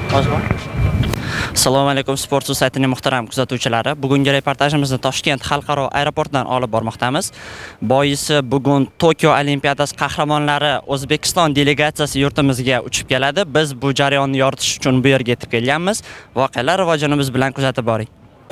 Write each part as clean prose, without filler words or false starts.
Assalomu alaykum, Sport saytining muhtaram kuzatuvchilari. Bugungi reportajimizni Toshkent xalqaro aeroportidan olib bormoqdamiz. Boisi bugun Tokio Olimpiadasi qahramonlari O'zbekiston delegatsiyasi yurtimizga uchib keladi. Biz bu jarayonni yoritish uchun bu yerga yetib kelganmiz. Voqealar rivojini biz bilan kuzatib boring.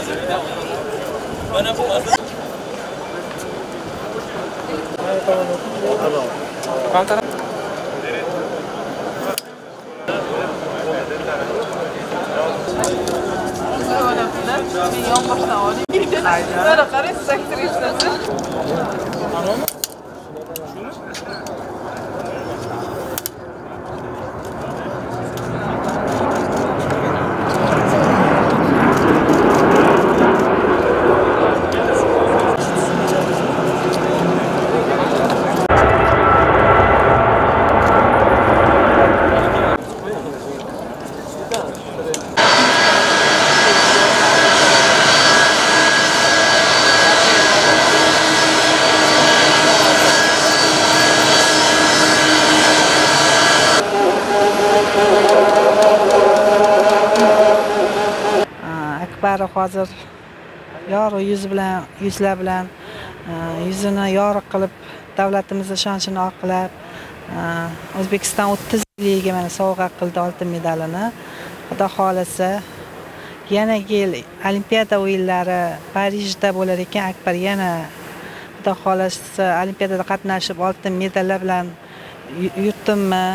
Hozir yorug' yuzlar bilan yuzini yorug' qilib, davlatimiz ishonchini oqlab, O'zbekiston 30 yiliga mana sovg'a qildi oltin medalini. Xudo xolasa, yana yil Olimpiada o'yinlari Parijda bo'lar ekan, Akbar yana Xudo xolasa Olimpiadada qatnashib oltin medallar bilan yurtimni,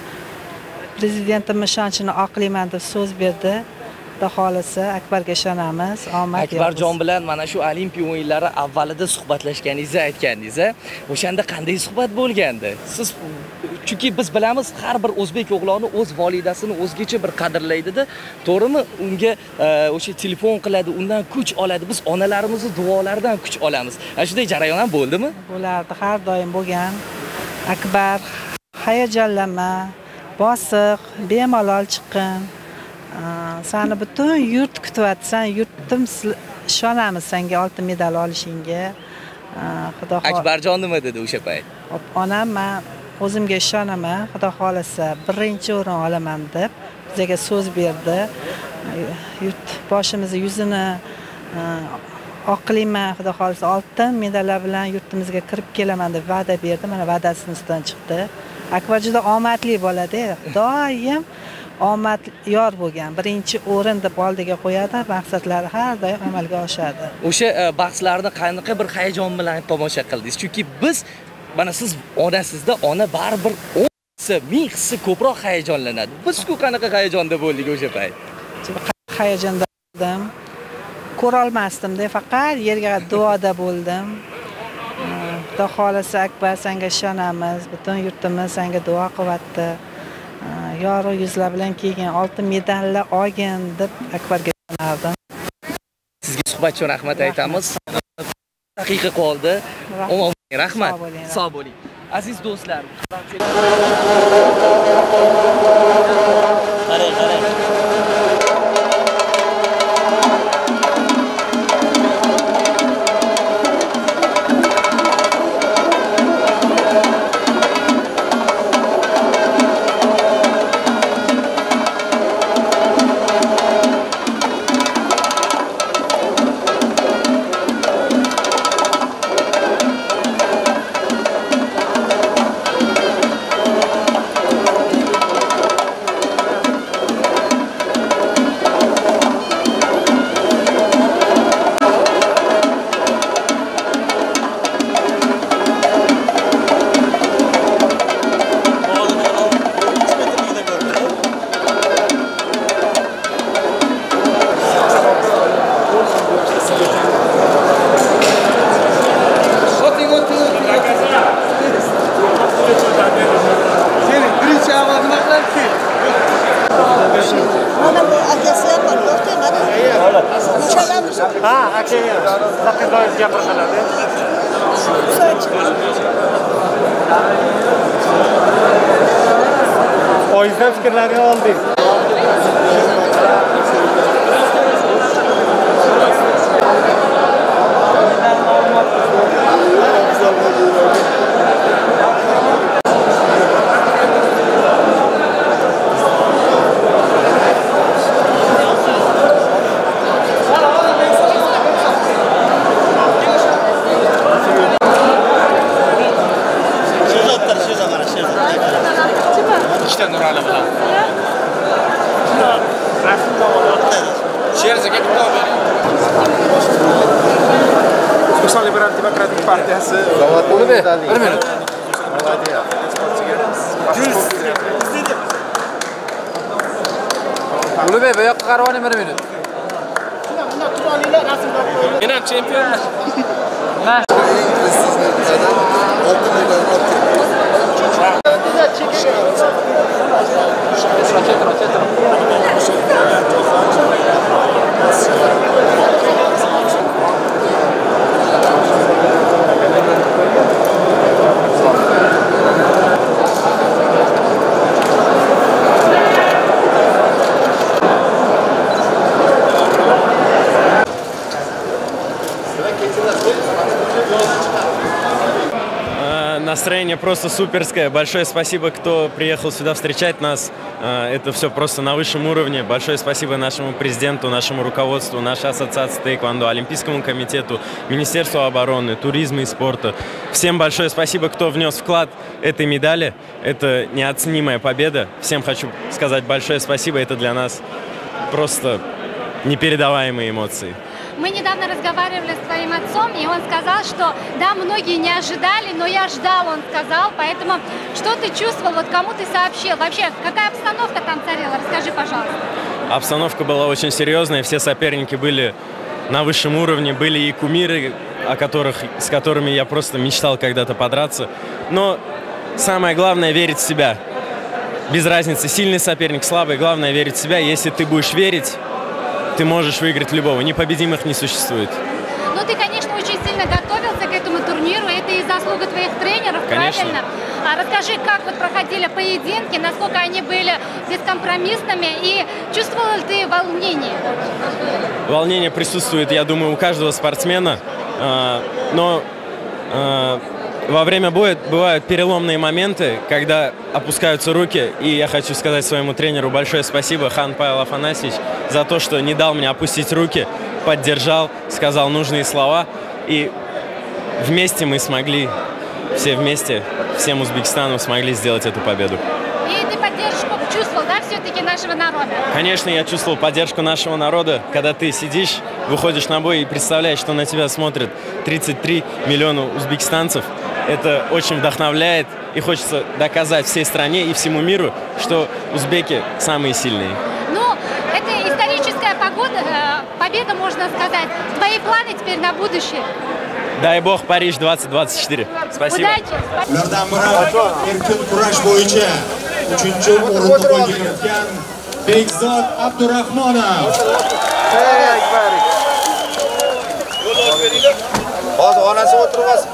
prezidentimiz ishonchini oqlayman deb so'z berdi. Xohlasa Akbarga ishonamiz. Omad. Akbarjon bilan mana shu Olimpiya o'yinlari avvalida suhbatlashganingizni aytganingiz, o'shanda qanday suhbat bo'lgandi? Siz chunki biz bilamiz, har bir o'zbek o'g'loni o'z volidasini o'zgacha bir qadrlaydi-da, to'g'rimi? Unga o'sha telefon qiladi, undan kuch oladi. Biz onalarimizni duolaridan kuch olamiz. Ana shunday jarayon ham bo'ldimi? Bo'lardi, har doim bo'lgan. Akbar hayajonlanma, bosiq, bemalol chiqqin. Seni butun yurt kutyapti. Sen yurtim ishonamiz senga oltin medal olishingga. Xudo xohlasa. Akbarjon nima dedi o'sha payt? Onam, men o'zimga ishonaman. Xudo xolasa birinchi o'rin olaman deb bizga so'z berdi. Yurt boshimizni, yuzini oqlayman. Xudo xolasa oltin medallar bilan yurtimizga kirib kelaman deb va'da berdi. Mana va'dasining ustidan chiqdi. Akbar juda omadli bo'ladi. Doim omad yor bo'lgan. Birinchi o'rin deb oldiga qo'yadi, maqsadlari har doim amalga oshadi. O'sha bahslarni qanaqa bir hayajon bilan tomosha qildingiz? Chunki biz, mana siz onasizda, ona baribir 10 hissa, 1000 hissa ko'proq hayajonlanadi. Biz-ku qanaqa hayajonda bo'ldik o'sha payt? Hayajonda bo'ldim. Ko'ra olmasdim-da, faqat yerga duoda bo'ldim. Xudo xolasa Akbar, senga ishonamiz. Butun yurtimiz senga duo qilyapti. Yorug' yuzlar bilan kelgan oltin medallar olgin deb Akbarga ishonardim. Sizga suhbat uchun rahmat aytamiz. Daqiqa qoldi. Omon bo'ling, rahmat. Sog' bo'ling. Aziz do'stlar, qarang. Zaqizoyev gapirdilar-da. Foizdan fikrlarini oldik. Nurali bilan. Sherzaka bitta bering. O'zbekiston Liberal demokratik partiyasi. Bir minut. Ulubey, bu yoqqa qarab oling 1 minut. Men ham chempionman. Настроение просто суперское. Большое спасибо, кто приехал сюда встречать нас. Это все просто на высшем уровне. Большое спасибо нашему президенту, нашему руководству, нашей ассоциации тэквондо, Олимпийскому комитету, Министерству обороны, туризма и спорта. Всем большое спасибо, кто внес вклад этой медали. Это неоценимая победа. Всем хочу сказать большое спасибо. Это для нас просто непередаваемые эмоции. Мы недавно разговаривали с твоим отцом, и он сказал, что да, многие не ожидали, но я ждал, он сказал. Поэтому что ты чувствовал, вот кому ты сообщил? Вообще, какая обстановка там царила? Расскажи, пожалуйста. Обстановка была очень серьезная, все соперники были на высшем уровне, были и кумиры, с которыми я просто мечтал когда-то подраться. Но самое главное — верить в себя. Без разницы, сильный соперник, слабый, главное — верить в себя. Если ты будешь верить, ты можешь выиграть любого. Непобедимых не существует. Ну, ты, конечно, очень сильно готовился к этому турниру. Это и заслуга твоих тренеров, конечно. Правильно? А расскажи, как вот проходили поединки, насколько они были бескомпромиссными, и чувствовал ли ты волнение? Волнение присутствует, я думаю, у каждого спортсмена. Но во время боя бывают переломные моменты, когда опускаются руки, и я хочу сказать своему тренеру большое спасибо, Хан Павел Афанасьевич, за то, что не дал мне опустить руки, поддержал, сказал нужные слова, и вместе мы смогли, все вместе, всем Узбекистаном смогли сделать эту победу. И ты поддержку чувствовал, да, все-таки нашего народа? Конечно, я чувствовал поддержку нашего народа, когда ты сидишь, выходишь на бой и представляешь, что на тебя смотрят 33 миллиона узбекистанцев. Это очень вдохновляет, и хочется доказать всей стране и всему миру, что узбеки самые сильные. Ну, это историческая победа, можно сказать. Твои планы теперь на будущее? Дай бог, Париж 2024. Спасибо. Ulardan biri erkin kurash bo'yicha 3-o'ringa qo'ygan Bekzod Abdurahmonov. Hozir onasi o'tirib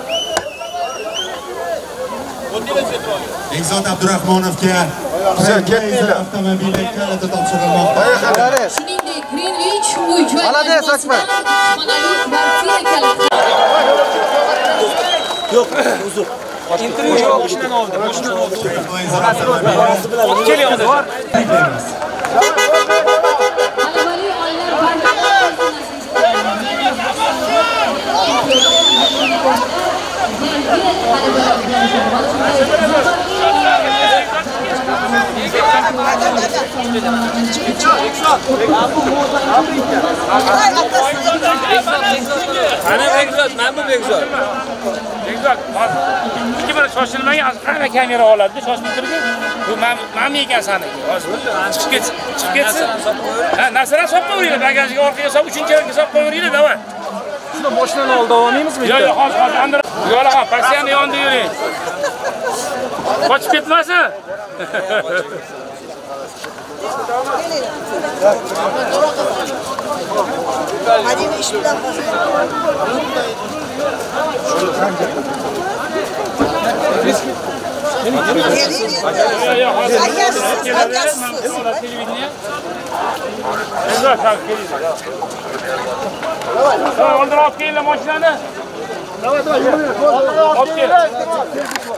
Bekzod Abdurahmonovga avtomobili kaliti topshirilmoqda. Shuningdek, Greenwich uy joylari kvartira kaliti. Yo'q, uzr. Intervyu yo'q, mashinadan oldi. Keling hozir. Talabali oilalar Ikki bir shoshilmang, qara kamera oladi, shoshmay turing. Bu ma'mi ekansan. Hozir chiqib ketsin. Ha, nasra solib qo'yinglar, bagajga orqaga solib, 3-chiga solib qo'yinglar, davay. Shuni boshidan oldi davomiymizmi? Yo'q, hozir andir. Yo'lagan, pasiyani yonda yuring. Qochib ketmasin. Madina ish bilan Oldirib kelinglar mashinani. Davay, olib kel.